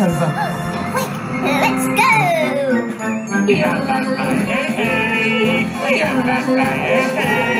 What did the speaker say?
over. Quick, let's go! Yeah, la, la, hey, hey. Yeah, la, la, hey, hey.